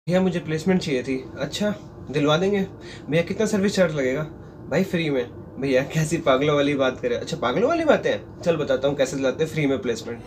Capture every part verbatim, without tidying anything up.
भैया मुझे प्लेसमेंट चाहिए थी। अच्छा, दिलवा देंगे। भैया कितना सर्विस चार्ज लगेगा? भाई फ्री में। भैया कैसी पागलों वाली बात करें। अच्छा पागलों वाली बातें हैं, चल बताता हूँ कैसे दिलाते हैं फ्री में placement.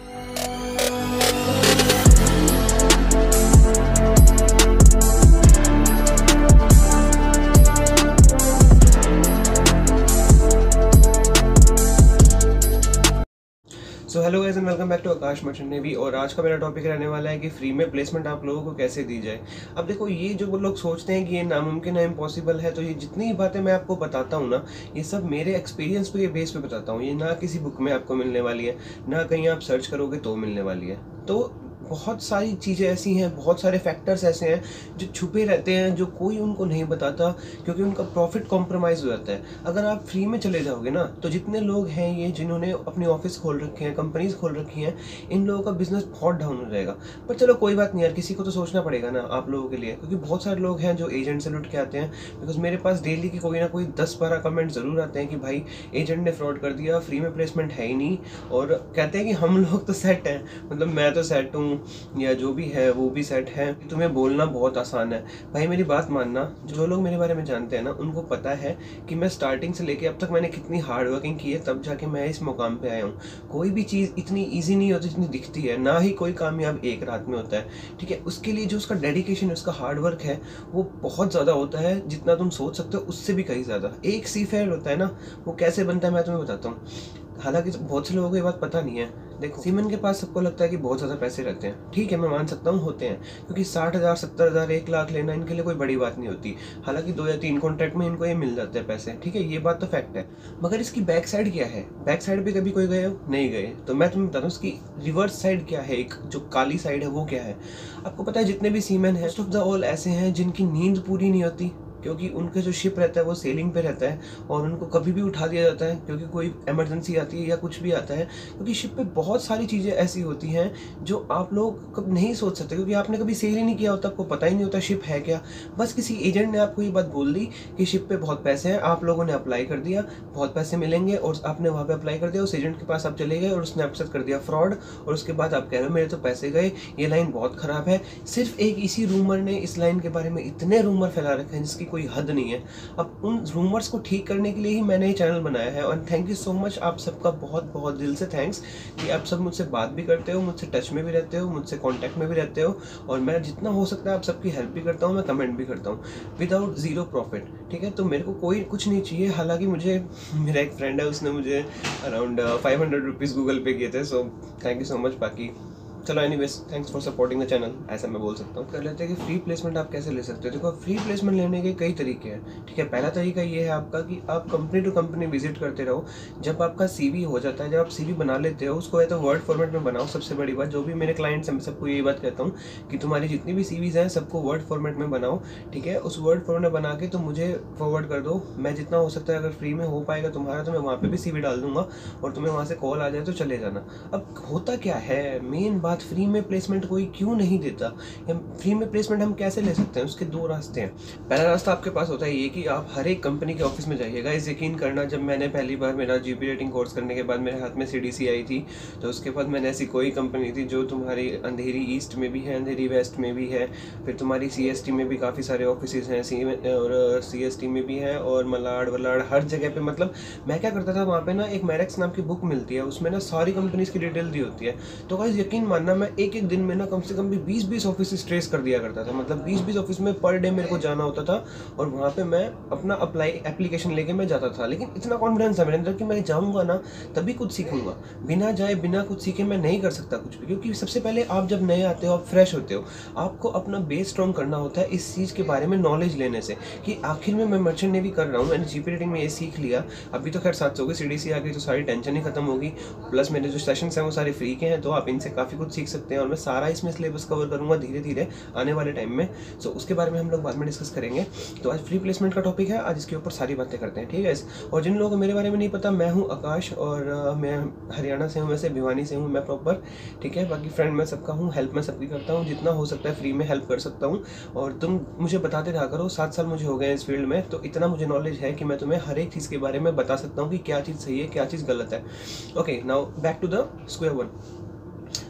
So hello guys and welcome back to Akash merchant navy. और आज का मेरा टॉपिक रहने वाला है कि फ्री में प्लेसमेंट आप लोगों को कैसे दी जाए। अब देखो, ये जो लोग सोचते हैं कि ये नामुमकिन है, इम्पॉसिबल है, तो ये जितनी बातें मैं आपको बताता हूँ ना, ये सब मेरे एक्सपीरियंस पे बेस पे बताता हूँ। ये ना किसी बुक में आपको मिलने वाली है, ना कहीं आप सर्च करोगे तो मिलने वाली है। तो बहुत सारी चीज़ें ऐसी हैं, बहुत सारे फैक्टर्स ऐसे हैं जो छुपे रहते हैं, जो कोई उनको नहीं बताता, क्योंकि उनका प्रॉफिट कॉम्प्रोमाइज़ हो जाता है। अगर आप फ्री में चले जाओगे ना, तो जितने लोग हैं ये जिन्होंने अपनी ऑफिस खोल रखे हैं, कंपनीज खोल रखी हैं, इन लोगों का बिजनेस बहुत डाउन हो जाएगा। पर चलो कोई बात नहीं यार, किसी को तो सोचना पड़ेगा ना आप लोगों के लिए, क्योंकि बहुत सारे लोग हैं जो एजेंट से लुट के आते हैं। बिकॉज मेरे पास डेली की कोई ना कोई दस बारह कमेंट ज़रूर आते हैं कि भाई एजेंट ने फ्रॉड कर दिया, फ्री में प्लेसमेंट है ही नहीं, और कहते हैं कि हम लोग तो सेट हैं, मतलब मैं तो सेट हूँ या जो भी है वो भी सेट है, तुम्हें बोलना बहुत आसान है। भाई मेरी बात मानना, जो लोग मेरे बारे में जानते हैं ना, उनको पता है कि मैं स्टार्टिंग से लेके अब तक मैंने कितनी हार्ड वर्किंग की है, तब जाके मैं इस मुकाम पे आया हूँ। कोई भी चीज़ इतनी ईजी नहीं होती जितनी दिखती है, ना ही कोई कामयाब एक रात में होता है। ठीक है, उसके लिए जो उसका डेडिकेशन, उसका हार्ड वर्क है, वो बहुत ज़्यादा होता है, जितना तुम सोच सकते हो उससे भी कहीं ज़्यादा। एक सी फेयर होता है ना, वो कैसे बनता है मैं तुम्हें बताता हूँ। हालांकि बहुत से लोगों को ये बात पता नहीं है। देखो, सीमन के पास सबको लगता है कि बहुत ज़्यादा पैसे रहते हैं। ठीक है, मैं मान सकता हूँ होते हैं, क्योंकि साठ हज़ार सत्तर हज़ार एक लाख लेना इनके लिए कोई बड़ी बात नहीं होती। हालांकि दो या तीन कॉन्ट्रैक्ट में इनको ये मिल जाते हैं पैसे। ठीक है, ये बात तो फैक्ट है। मगर इसकी बैक साइड क्या है? बैक साइड पे कभी कोई गए हो? नहीं गए। तो मैं तुम्हें बताता हूँ इसकी रिवर्स साइड क्या है, एक जो काली साइड है वो क्या है। आपको पता है जितने भी सीमन है, मोस्ट ऑफ द ऑल ऐसे हैं जिनकी नींद पूरी नहीं होती, क्योंकि उनके जो शिप रहता है वो सेलिंग पे रहता है, और उनको कभी भी उठा दिया जाता है क्योंकि कोई इमरजेंसी आती है या कुछ भी आता है। क्योंकि शिप पे बहुत सारी चीज़ें ऐसी होती हैं जो आप लोग कभी नहीं सोच सकते, क्योंकि आपने कभी सेल ही नहीं किया होता, आपको पता ही नहीं होता शिप है क्या। बस किसी एजेंट ने आपको ये बात बोल दी कि शिप पे बहुत पैसे हैं, आप लोगों ने अप्लाई कर दिया, बहुत पैसे मिलेंगे, और आपने वहाँ पर अप्लाई कर दिया, उस एजेंट के पास आप चले गए और उसने आपके साथ कर दिया फ्रॉड, और उसके बाद आप कह रहे हो मेरे तो पैसे गए, ये लाइन बहुत ख़राब है। सिर्फ एक इसी रूमर ने इस लाइन के बारे में इतने रूमर फैला रखे हैं जिसकी कोई हद नहीं है। अब उन रूमर्स को ठीक करने के लिए ही मैंने ये चैनल बनाया है, और थैंक यू सो मच, आप सबका बहुत बहुत दिल से थैंक्स कि आप सब मुझसे बात भी करते हो, मुझसे टच में भी रहते हो, मुझसे कांटेक्ट में भी रहते हो, और मैं जितना हो सकता है आप सबकी हेल्प भी करता हूँ, मैं कमेंट भी करता हूँ विदाउट ज़ीरो प्रॉफिट। ठीक है, तो मेरे को कोई कुछ नहीं चाहिए। हालांकि मुझे, मेरा एक फ्रेंड है, उसने मुझे around five hundred rupees Google Pay किए थे, so thank you so much. बाकी चलो anyways, thanks for supporting the channel, ऐसा मैं बोल सकता हूँ। कर लेते हैं कि फ्री प्लेसमेंट आप कैसे ले सकते हो। देखो, फ्री प्लेसमेंट लेने के कई तरीके हैं। ठीक है, पहला तरीका ये है आपका कि आप कंपनी टू कंपनी विजिट करते रहो। जब आपका सीवी हो जाता है, जब आप सीवी बना लेते हो, उसको या तो वर्ड फॉर्मेट में बनाओ। सबसे बड़ी बात, जो भी मेरे क्लाइंट्स हैं मैं सबको यही बात कहता हूँ कि तुम्हारी जितनी भी सीवीज हैं सबको वर्ड फॉर्मेट में बनाओ। ठीक है, उस वर्ड फॉर्मेट में बना के तो मुझे फॉरवर्ड कर दो। मैं जितना हो सकता है, अगर फ्री में हो पाएगा तुम्हारा, तो मैं वहाँ पर भी सीवी डाल दूंगा, और तुम्हें वहाँ से कॉल आ जाए तो चले जाना। अब होता क्या है, मेन बात, फ्री में प्लेसमेंट कोई क्यों नहीं देता, या फ्री में प्लेसमेंट हम कैसे ले सकते हैं, उसके दो रास्ते हैं। पहला रास्ता आपके पास होता है ये कि आप हर एक कंपनी के ऑफिस में जाइएगा। इस यकीन करना, जब मैंने पहली बार मेरा जीपी रेटिंग कोर्स करने के बाद मेरे हाथ में सीडीसी आई थी, तो उसके बाद मैंने ऐसी कोई कंपनी थी जो तुम्हारी अंधेरी ईस्ट में भी है, अंधेरी वेस्ट में भी है, फिर तुम्हारी सीएसटी में भी काफ़ी सारे ऑफिस हैं, सी और सीएसटी में भी है, और मलाड वलाड हर जगह पे। मतलब मैं क्या करता था, वहाँ पे ना एक मैरेक्स नाम की बुक मिलती है, उसमें ना सारी कंपनीज की डिटेल दी होती है। तो गाइस यकीन मानना, मैं एक एक दिन में ना कम से कम भी बीस बीस ऑफिस ट्रेस कर दिया करता था। मतलब बीस बीस ऑफिस में पर डे मेरे को जाना होता था, और वहाँ पे मैं अपना अप्लाई एप्लीकेशन लेके मैं जाता था। लेकिन इतना कॉन्फिडेंस था मेरे अंदर कि मैं जाऊँगा ना तभी कुछ सीखूंगा, बिना जाए बिना कुछ सीखे मैं नहीं कर सकता कुछ भी। क्योंकि सबसे पहले आप जब नए आते हो, आप फ्रेश होते हो, आपको अपना बेस स्ट्रॉन्ग करना होता है इस चीज़ के बारे में नॉलेज लेने से, कि आखिर में मैं मर्चेंट नेवी कर रहा हूँ, मैंने जीपी रेटिंग में ये सीख लिया। अभी तो खैर सात सौ की सीडीसी आ गई तो सारी टेंशन ही खत्म होगी। प्लस मेरे जो सेशंस हैं वो सारे फ्री के हैं, तो आप इनसे काफ़ी कुछ सीख सकते हैं, और मैं सारा इसमें सिलेबस कवर करूंगा धीरे धीरे आने वाले टाइम में। सो so, उसके बारे में हम लोग बाद में डिस्कस करेंगे। तो आज फ्री प्लेसमेंट का टॉपिक है, आज इसके ऊपर सारी बातें करते हैं। ठीक है, और जिन लोगों को मेरे बारे में नहीं पता, मैं हूं आकाश, और uh, मैं हरियाणा से हूं, वैसे भिवानी से हूं मैं प्रॉपर। ठीक है, बाकी फ्रेंड मैं सबका हूं, हेल्प मैं सबकी करता हूं, जितना हो सकता है फ्री में हेल्प कर सकता हूं। और तुम मुझे बताते रहा करो, सात साल मुझे हो गए इस फील्ड में, तो इतना मुझे नॉलेज है कि मैं तुम्हें हर एक चीज़ के बारे में बता सकता हूँ कि क्या चीज़ सही है, क्या चीज़ गलत है। Okay, now back to the square one.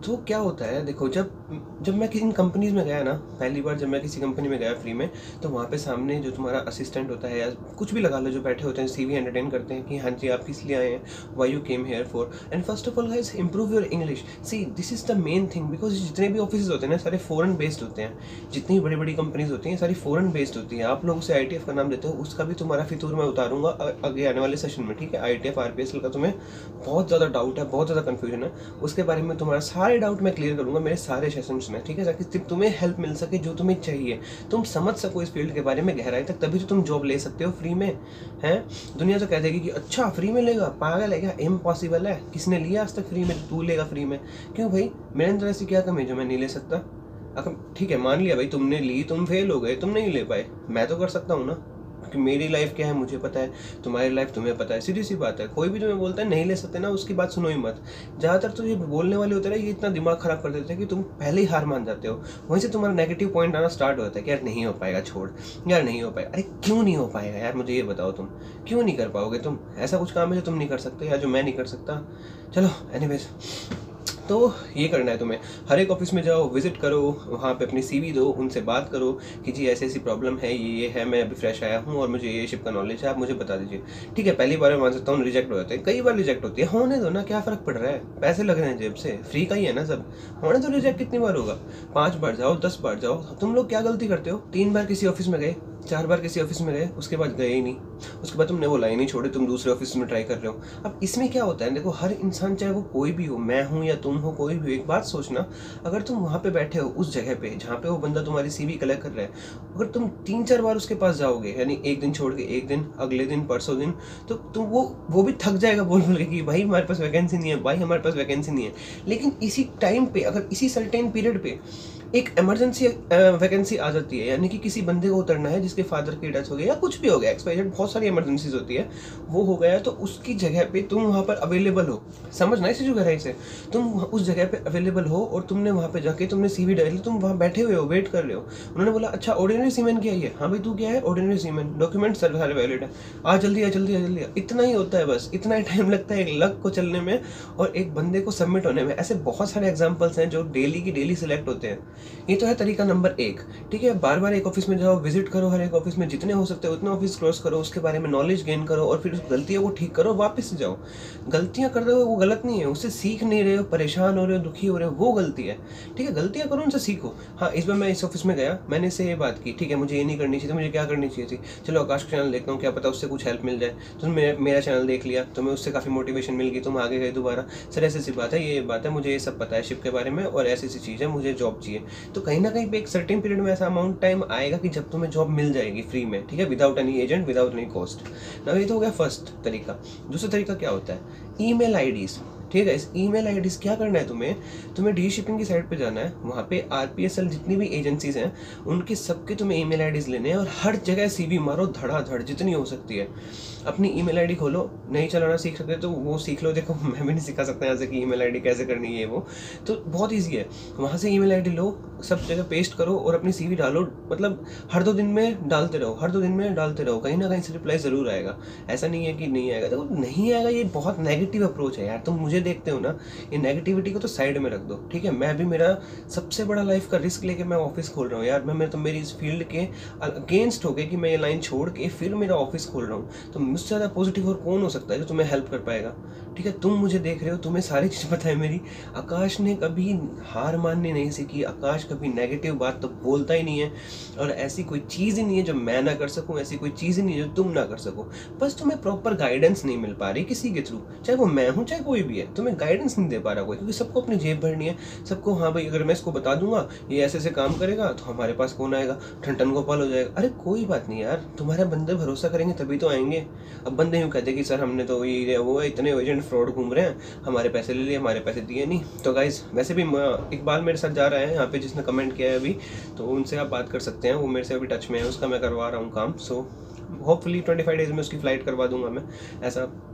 तो क्या होता है देखो, जब जब मैं किसी कंपनीज में गया ना, पहली बार जब मैं किसी कंपनी में गया फ्री में, तो वहाँ पे सामने जो तुम्हारा असिस्टेंट होता है या कुछ भी लगा लो, जो बैठे होते हैं सीवी एंटरटेन करते हैं कि हाँ जी आप किस लिए आए हैं, why you came here for, and first of all guys improve your English. See this is the main thing, because जितने भी ऑफिस होते हैं ना सारे फॉरेन बेस्ड होते हैं, जितनी बड़ी बड़ी कंपनीज होती हैं सारी फॉरेन बेस्ड होती है। आप लोग उसे आई टी एफ का नाम देते हो, उसका भी तुम्हारा फितूर मैं उतारूंगा आगे आने वाले सेशन में, ठीक है। I T F R P S L का तुम्हें बहुत ज़्यादा डाउट है, बहुत ज़्यादा कन्फ्यूजन है, उसके बारे में तुम्हारा सारे डाउट मैं क्लियर करूंगा मेरे सारे सेशंस में, ठीक है, ताकि तुम्हें हेल्प मिल सके जो तुम्हें चाहिए, तुम समझ सको इस फील्ड के बारे में गहराई तक, तभी तो तुम जॉब ले सकते हो फ्री में। हैं दुनिया तो कह देगी कि अच्छा फ्री में लेगा, पागल है क्या, इम्पॉसिबल है, किसने लिया आज तक फ्री में, तू लेगा फ्री में। क्यों भाई, मेरे अंदर ऐसी क्या कमी है जो मैं नहीं ले सकता। अगर ठीक है मान लिया भाई तुमने ली, तुम फेल हो गए, तुम नहीं ले पाए, मैं तो कर सकता हूँ ना, कि मेरी लाइफ क्या है मुझे पता है, तुम्हारी लाइफ तुम्हें पता है, सीधी सी बात है। कोई भी तुम्हें बोलता है नहीं ले सकते ना, उसकी बात सुनो ही मत। ज़्यादातर तो ये बोलने वाले होते हैं ये इतना दिमाग खराब कर देते हैं कि तुम पहले ही हार मान जाते हो, वहीं से तुम्हारा नेगेटिव पॉइंट आना स्टार्ट होता है कि यार नहीं हो पाएगा, छोड़ यार नहीं हो पाएगा। अरे क्यों नहीं हो पाएगा यार, मुझे ये बताओ, तुम क्यों नहीं कर पाओगे, तुम ऐसा कुछ काम है जो तुम नहीं कर सकते या जो मैं नहीं कर सकता। चलो एनीवेज, तो ये करना है तुम्हें, हर एक ऑफिस में जाओ, विजिट करो, वहाँ पे अपनी सीवी दो, उनसे बात करो कि जी ऐसी ऐसी प्रॉब्लम है, ये ये है, मैं अभी फ्रेश आया हूँ और मुझे ये शिप का नॉलेज है, आप मुझे बता दीजिए। ठीक है, पहली बार मैं मान सकता हूँ रिजेक्ट हो जाते हैं, कई बार रिजेक्ट होती है, होने दो ना, क्या फ़र्क पड़ रहा है, पैसे लग रहे हैं जेब से, फ्री का ही है ना सब, होने दो। रिजेक्ट कितनी बार होगा, पाँच बार जाओ, दस बार जाओ। तुम लोग क्या गलती करते हो, तीन बार किसी ऑफिस में गए, चार बार किसी ऑफिस में गए, उसके बाद गए ही नहीं, उसके बाद तुमने वो लाइन ही छोड़ी, तुम दूसरे ऑफिस में ट्राई कर रहे हो। अब इसमें क्या होता है देखो, हर इंसान चाहे वो कोई भी हो, मैं हूँ या तुम हो, कोई भी हो, एक बात सोचना, अगर तुम वहाँ पे बैठे हो उस जगह पे जहाँ पे वो बंदा तुम्हारी सीवी कलेक्ट कर रहा है, अगर तुम तीन चार बार उसके पास जाओगे, यानी एक दिन छोड़ के एक दिन, अगले दिन, परसों दिन, तो तुम वो वो भी थक जाएगा बोल बोल के कि भाई हमारे पास वैकेंसी नहीं है, भाई हमारे पास वैकेंसी नहीं है। लेकिन इसी टाइम पे, अगर इसी सर्टेन पीरियड पे एक इमरजेंसी वैकेंसी आ जाती है, यानी कि किसी बंदे को उतरना है जिसके फादर की डेथ हो गई या कुछ भी हो गया, एक्सपायर्ड, बहुत सारी इमरजेंसीज होती है, वो हो गया, तो उसकी जगह पे तुम वहाँ पर अवेलेबल हो, समझना इसे जो गहराई से, तुम उस जगह पे अवेलेबल हो और तुमने वहाँ पे जाके तुमने सीवी डाली, तुम वहाँ बैठे हुए हो, वेट कर रहे हो, उन्होंने बोला अच्छा ऑर्डिनरी सीमेन क्या है, हाँ भाई तू क्या है, ऑर्डिनरी सीमेन, डॉक्यूमेंट सर सारे वैलिड है, आ जल्दी आ जल्दी आ जल्दी आ, इतना ही होता है बस, इतना ही टाइम लगता है एक लक को चलने में और एक बंदे को सबमिट होने में। ऐसे बहुत सारे एग्जाम्पल्स हैं जो डेली की डेली सिलेक्ट होते हैं। ये तो है तरीका नंबर एक, ठीक है, बार बार एक ऑफिस में जाओ, विजिट करो, हर एक ऑफिस में जितने हो सकते हो उतने ऑफिस क्रॉस करो, उसके बारे में नॉलेज गेन करो और फिर उस गलतियों को ठीक करो, वापस से जाओ। गलतियां कर रहे हो वो गलत नहीं है, उससे सीख नहीं रहे हो, परेशान हो रहे हो, दुखी हो रहे हो, वो गलती है, ठीक है, गलतियां करो, उनसे सीखो। हाँ इस बार मैं इस ऑफिस में गया, मैंने इससे ये बात की, ठीक है मुझे ये नहीं करनी चाहिए, तो मुझे क्या करनी चाहिए थी, चलो आकाश का चैनल देखता हूँ, क्या पता उससे कुछ हेल्प मिल जाए, तो मेरा मेरा चैनल देख लिया, तुम्हें उससे काफ़ी मोटिवेशन मिल गई, तुम आगे गए दोबारा, सर ऐसी सी बात है, ये बात है, मुझे ये सब पता है शिप के बारे में और ऐसी ऐसी चीज़ है, मुझे जॉब चाहिए। तो कहीं ना कहीं पे एक सर्टेन पीरियड में ऐसा अमाउंट टाइम आएगा कि जब तुम्हें जॉब मिल जाएगी फ्री में, ठीक है, without any agent, without any cost ना। ये तो हो गया फर्स्ट तरीका। दूसरा तरीका क्या होता है, ईमेल आईडीज, ठीक है, इस ईमेल आईडीज क्या करना है तुम्हें, तुम्हें डी शिपिंग की साइट पे जाना है, वहाँ पे आरपीएसएल जितनी भी एजेंसीज हैं उनके सबके तुम्हें ईमेल आईडीज लेने हैं और हर जगह सीवी मारो धड़ाधड़ जितनी हो सकती है। अपनी ईमेल आईडी खोलो, नहीं चलाना सीख सकते तो वो सीख लो, देखो मैं भी नहीं सिखा सकता यहाँ से कि ईमेल आईडी कैसे करनी है, वो तो बहुत ईजी है। वहाँ से ईमेल आईडी लो, सब जगह पेस्ट करो और अपनी सीवी डालो, मतलब हर दो दिन में डालते रहो, हर दो दिन में डालते रहो, कहीं ना कहीं से रिप्लाई ज़रूर आएगा, ऐसा नहीं है कि नहीं आएगा। देखो नहीं आएगा ये बहुत नेगेटिव अप्रोच है यार, तुम मुझे देखते हो ना, ये नेगेटिविटी को तो साइड में रख दो, ठीक है। मैं भी मेरा सबसे बड़ा लाइफ का रिस्क लेके मैं ऑफिस खोल रहा हूँ यार, मैं मैं तो मेरी इस फील्ड के अगेंस्ट हो गए कि मैं ये लाइन छोड़ के फिर मेरा ऑफिस खोल रहा हूँ, तो मुझसे ज़्यादा पॉजिटिव और कौन हो सकता है जो तुम्हें हेल्प कर पाएगा, ठीक है। तुम मुझे देख रहे हो, तुम्हें सारी चीज़ पता है मेरी। आकाश ने कभी हार माननी नहीं सीखी, आकाश कभी नेगेटिव बात तो बोलता ही नहीं है, और ऐसी कोई चीज़ ही नहीं है जो मैं ना कर सकूं, ऐसी कोई चीज़ ही नहीं है जो तुम ना कर सको। बस तुम्हें प्रॉपर गाइडेंस नहीं मिल पा रही किसी के थ्रू, चाहे वो मैं हूँ चाहे कोई भी है, तुम्हें गाइडेंस नहीं दे पा रहा कोई, क्योंकि सबको अपनी जेब भरनी है, सबको हाँ भाई अगर मैं इसको बता दूंगा ये ऐसे ऐसे काम करेगा तो हमारे पास कौन आएगा, ठन ठन गोपाल हो जाएगा। अरे कोई बात नहीं यार, तुम्हारे बंदे भरोसा करेंगे तभी तो आएंगे। अब बंदे यूँ कहते कि सर हमने तो ये वो इतने एजेंट फ्रॉड घूम रहे हैं, हमारे पैसे ले लिए, हमारे पैसे दिए नहीं। तो गाइस वैसे भी इकबाल मेरे साथ जा रहा है यहाँ पे, जिसने कमेंट किया है अभी, तो उनसे आप बात कर सकते हैं, वो मेरे से अभी टच में है, उसका मैं करवा रहा हूँ काम। So hopefully twenty five days में उसकी फ़्लाइट करवा दूंगा मैं, ऐसा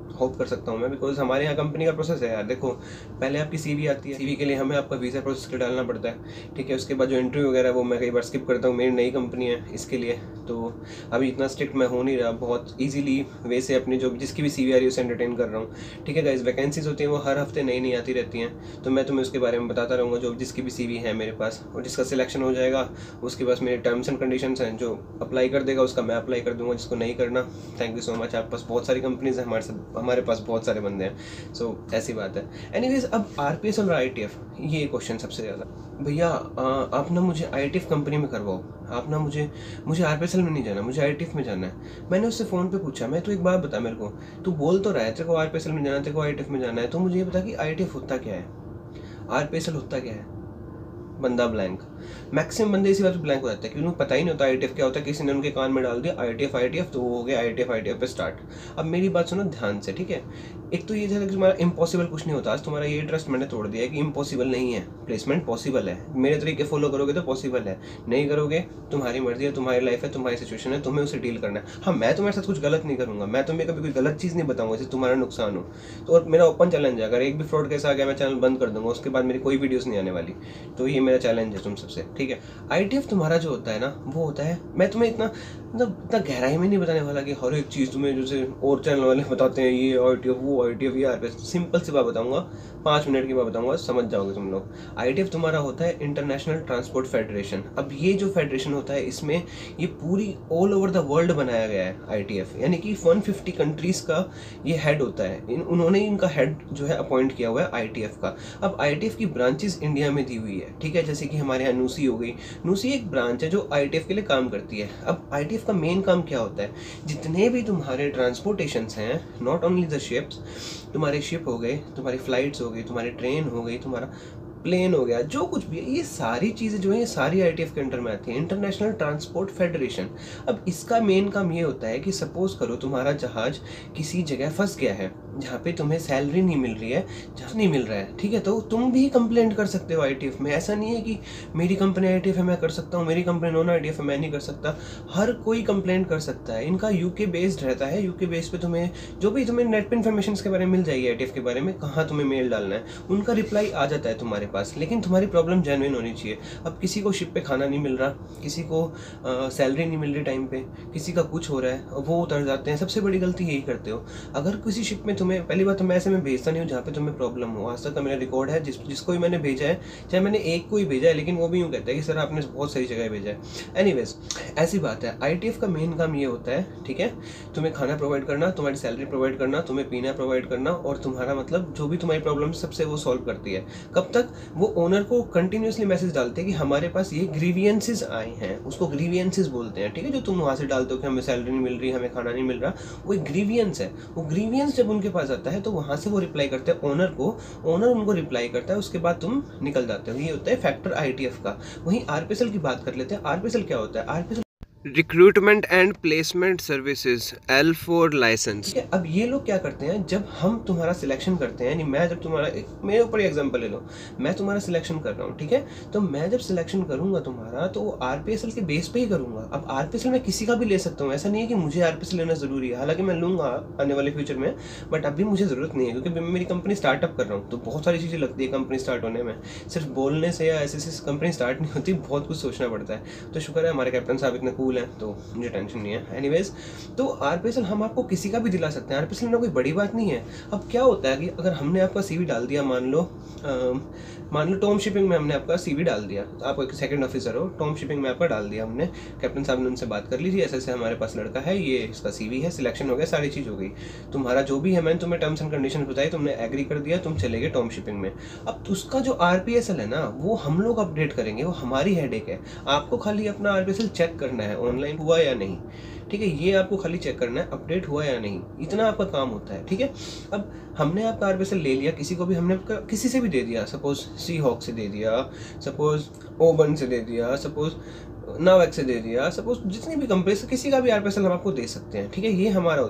होप कर सकता हूँ मैं, बिकॉज हमारे यहाँ कंपनी का प्रोसेस है यार। देखो, पहले आपकी सीवी आती है, सीवी के लिए हमें आपका वीज़ा प्रोसेस के डालना पड़ता है, ठीक है। उसके बाद जो इंटरव्यू वगैरह वो मैं कई बार स्किप करता हूँ, मेरी नई कंपनी है इसके लिए, तो अभी इतना स्ट्रिक्ट मैं हो नहीं रहा, बहुत ईजिली वे से अपनी जो जिसकी भी सीवी आ रही है उसे एंटरटेन कर रहा हूँ, ठीक है गाइस। वैकेंसीज होती हैं वो हर हफ्ते नई नई आती रहती हैं, तो मैं तुम्हें उसके बारे में बताता रहूँगा, जो जिसकी भी सीवी है मेरे पास, और जिसका सिलेक्शन हो जाएगा उसके पास मेरे टर्म्स एंड कंडीशंस हैं, जो अप्लाई कर देगा उसका मैं अप्लाई कर दूंगा, जिसको नहीं करना थैंक यू सो मच, आपके पास बहुत सारी कंपनीज हैं, हमारे साथ हमारे पास बहुत सारे बंदे हैं, सो so, ऐसी बात है। एनीवेज, अब आरपीएसएल और आईटीएफ, ये क्वेश्चन सबसे ज़्यादा, भैया आप ना मुझे आईटीएफ कंपनी में करवाओ, आप ना मुझे मुझे आरपीएसएल में नहीं जाना, मुझे आईटीएफ में जाना है। मैंने उससे फ़ोन पे पूछा, मैं तो एक बात बता मेरे को, तू बोल तो रहा है तेरे को आरपीएसएल में जाना है, तेरे को आईटीएफ में जाना है, तो मुझे ये बता कि आईटीएफ होता क्या है, आरपीएसएल होता क्या है। बंदा ब्लैंक, मैक्सिमम बंदे इसी बात पे ब्लैंक हो जाते हैं कि उन्हें पता ही नहीं होता आईटीएफ क्या होता है, किसी ने उनके कान में डाल दिया आईटीएफ आईटीएफ, तो वो हो गया आईटीएफ आईटीएफ पे स्टार्ट। अब मेरी बात सुनो ध्यान से, ठीक है। एक तो ये था कि तुम्हारा इम्पॉसिबल कुछ नहीं होता, आज तुम्हारा ये ट्रस्ट मैंने तोड़ दिया है कि इम्पॉसिबल नहीं है, प्लेसमेंट पॉसिबल है, मेरे तरीके फॉलो करोगे तो पॉसिबल है, नहीं करोगे तुम्हारी मर्जी है, तुम्हारी लाइफ है, तुम्हारी सिचुएशन है, तुम्हें उसे डील करना है। हाँ, मैं तुम्हारे साथ कुछ गलत नहीं करूँगा, मैं तुम्हें कभी कोई गलत चीज़ नहीं बताऊँगा जिससे तुम्हारा नुकसान हो, तो और मेरा ओपन चैलेंज है, अगर एक भी फ्रॉड केस आ गया मैं चैनल बंद कर दूंगा, उसके बाद मेरी कोई वीडियोस नहीं आने वाली, तो ये मेरा चैलेंज है तुम सबसे, ठीक है। आईटीएफ तुम्हारा जो होता है ना, वो होता है, मैं तुम्हें इतना मतलब इतना गहराई में नहीं बताने वाला कि हर एक चीज़ तुम्हें जैसे और चैनल वाले बताते हैं, ये आईटीएफ वो आईटीएफ ये आरपीएस, सिंपल सी बात बताऊंगा, पाँच मिनट की बात बताऊंगा, समझ जाओगे तुम लोग। आईटीएफ तुम्हारा होता है इंटरनेशनल ट्रांसपोर्ट फेडरेशन। अब ये जो फेडरेशन होता है, इसमें ये पूरी ऑल ओवर द वर्ल्ड बनाया गया है आईटीएफ, यानी कि एक सौ पचास कंट्रीज का ये हेड होता है, इन उन्होंने इनका हेड जो है अपॉइंट किया हुआ है आईटीएफ का। अब आईटीएफ की ब्रांचेस इंडिया में दी हुई है, ठीक है, जैसे कि हमारे यहाँ नूसी हो गई, नूसी एक ब्रांच है जो आईटीएफ के लिए काम करती है। अब आईटीएफ का मेन काम क्या होता है, जितने भी तुम्हारे ट्रांसपोर्टेशंस हैं, नॉट ओनली द शिप्स, तुम्हारे शिप हो गए, तुम्हारी फ्लाइट्स हो गई, तुम्हारी ट्रेन हो गई, तुम्हारा प्लेन हो गया, जो कुछ भी है, ये सारी चीज़ें जो है ये सारी आईटीएफ के अंडर में आती है, इंटरनेशनल ट्रांसपोर्ट फेडरेशन। अब इसका मेन काम ये होता है कि सपोज करो तुम्हारा जहाज किसी जगह फंस गया है जहाँ पे तुम्हें सैलरी नहीं मिल रही है, जहाँ नहीं मिल रहा है, ठीक है, तो तुम भी कंप्लेंट कर सकते हो आईटीएफ में। ऐसा नहीं है कि मेरी कंपनी आईटीएफ है मैं कर सकता हूँ, मेरी कंपनी नॉन आईटीएफ है मैं नहीं कर सकता, हर कोई कंप्लेंट कर सकता है। इनका यूके बेस्ड रहता है, यूके बेस पे तुम्हें जो भी तुम्हें नेट पे इन्फॉर्मेशन के बारे में मिल जाएगी आईटीएफ के बारे में, कहाँ तुम्हें मेल डालना है, उनका रिप्लाई आ जाता है तुम्हारे पास, लेकिन तुम्हारी प्रॉब्लम जेन्युइन होनी चाहिए। अब किसी को शिप पे खाना नहीं मिल रहा, किसी को सैलरी नहीं मिल रही टाइम पे, किसी का कुछ हो रहा है, वो उतर जाते हैं, सबसे बड़ी गलती यही करते हो। अगर किसी शिप में तुम्हें, पहली बात तो मैं ऐसे में भेजता नहीं हूँ जहाँ पे तुम्हें प्रॉब्लम हो, आज तक का मेरा रिकॉर्ड है, जिस जिसको भी मैंने भेजा है, चाहे मैंने एक को ही भेजा है, लेकिन वो भी यूँ कहता है कि सर आपने बहुत सही जगह भेजा है। एनीवेज, ऐसी बात है, आईटीएफ का मेन काम ये होता है, ठीक है, तुम्हें खाना प्रोवाइड करना, तुम्हारी सैलरी प्रोवाइड करना, तुम्हें पीना प्रोवाइड करना, और तुम्हारा मतलब जो भी तुम्हारी प्रॉब्लम सबसे वो सॉल्व करती है। कब तक? वो ओनर को कंटिन्यूसली मैसेज डालते हैं कि हमारे पास ये ग्रीवियंसेस आए हैं, उसको ग्रीवियंसेस बोलते हैं, ठीक है, जो तुम वहाँ से डालते हो कि हमें सैलरी नहीं मिल रही, हमें खाना नहीं मिल रहा, वो एक ग्रीवियंस है। वो ग्रीवियंस जब उनके पास आता है तो वहाँ से वो रिप्लाई करते हैं ओनर को, ओनर उनको रिप्लाई करता है, उसके बाद तुम निकल जाते हो। ये होता है फैक्टर आईटीएफ का। वहीं आरपीएसएल की बात कर लेते हैं। आरपीएसएल क्या होता है? RPSL recruitment and placement services, L four licence, ठीक है। अब ये लोग क्या करते हैं, जब हम तुम्हारा सिलेक्शन करते हैं, यानी मैं जब तुम्हारा, मेरे ऊपर एग्जांपल ले लो, मैं तुम्हारा सिलेक्शन कर रहा हूँ, ठीक है, तो मैं जब सिलेक्शन करूंगा तुम्हारा, तो वो आरपीएसएल के बेस पे ही करूंगा। अब आरपीएसएल मैं किसी का भी ले सकता हूँ, ऐसा नहीं है कि मुझे आरपीएसएल लेना जरूरी है, हालांकि मैं लूंगा आने वाले फ्यूचर में, बट अभी मुझे जरूरत नहीं है, क्योंकि मैं मेरी कंपनी स्टार्टअप कर रहा हूँ, तो बहुत सारी चीज़ें लगती है कंपनी स्टार्ट होने में, सिर्फ बोलने से या ऐसे ऐसे कंपनी स्टार्ट नहीं होती, बहुत कुछ सोचना पड़ता है। तो शुक्र है हमारे कैप्टन साहब इतने कूल हैं, तो मुझे टेंशन नहीं है। एनीवेज, तो आरपीएसएल हम आपको किसी का भी दिला सकते हैं, आरपीएसएल में कोई बड़ी बात नहीं है। अब क्या होता है कि अगर हमने आपका सीवी डाल दिया, मान लो आ, मान लो टॉम शिपिंग में हमने आपका सीवी डाल दिया, आप एक सेकंड ऑफिसर हो, टॉम शिपिंग में आपका डाल दिया हमने, कैप्टन साहब ने उनसे बात कर ली थी, ऐसे ऐसे हमारे पास लड़का है, ये इसका सीवी है, सिलेक्शन हो गया, सारी चीज़ हो गई, तुम्हारा जो भी है मैंने तुम्हें टर्म्स एंड कंडीशन बताई, तुमने एग्री कर दिया, तुम चले गए टॉम शिपिंग में। अब उसका जो आरपीएसएल है ना, वो हम लोग अपडेट करेंगे, वो हमारी हेडेक है। आपको खाली अपना आरपीएसएल चेक करना है ऑनलाइन हुआ या नहीं, ठीक है, ये आपको खाली चेक करना है अपडेट हुआ या नहीं, इतना आपका काम होता है, ठीक है। अब हमने आपका आरपीएसएल ले लिया, किसी को भी हमने किसी से भी दे दिया, सपोज सी हॉक से दे दिया, सपोज ओबन से दे दिया, सपोज नावेक से दे दिया, सपोज जितनी भी कंपनी से किसी का भी आरपीएसएल हम आपको दे सकते हैं, ठीक है, ये हमारा होता है।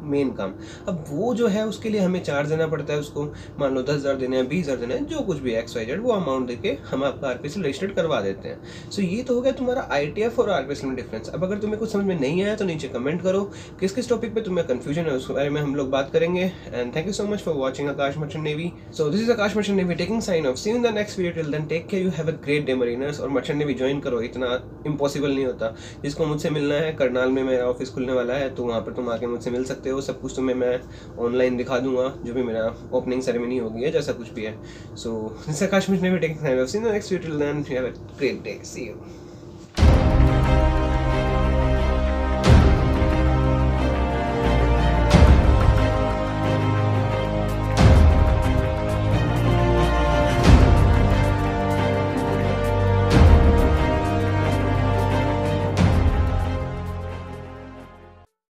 मेन काम। अब वो जो है उसके लिए हमें चार्ज देना पड़ता है उसको, मान लो दस हज़ार देने हैं, बीस हज़ार देने हैं, जो कुछ भी एक्स वाई जेड, वो अमाउंट देके हम आपका आरपीएसएल रजिस्टर्ड करवा देते हैं। सो ये तो हो गया तुम्हारा आईटीएफ और आरपीएसएल में डिफरेंस। अब अगर तुम्हें कुछ समझ में नहीं आया तो नीचे कमेंट करो, किस किस टॉपिक पे तुम्हें कंफ्यूजन है उसके बारे में हम लोग बात करेंगे। And thank you so much for watching Akash merchant navy. So this is Akash merchant navy taking sign off, see you in the next video, till then take care, you have a great day mariners. और merchant navy join करो, इतना impossible नहीं होता। जिसको मुझसे मिलना है, करनाल में मेरा ऑफिस खुलने वाला है, तो वहाँ पर तुम आके मुझसे मिल सकते हो। सब कुछ तुम्हें मैं ऑनलाइन दिखा दूंगा, जो भी मेरा ओपनिंग सेरेमनी होगी है, जैसा कुछ भी है। So this Akash merchant navy taking sign off, see you in the next video, till then you have a great day, see you.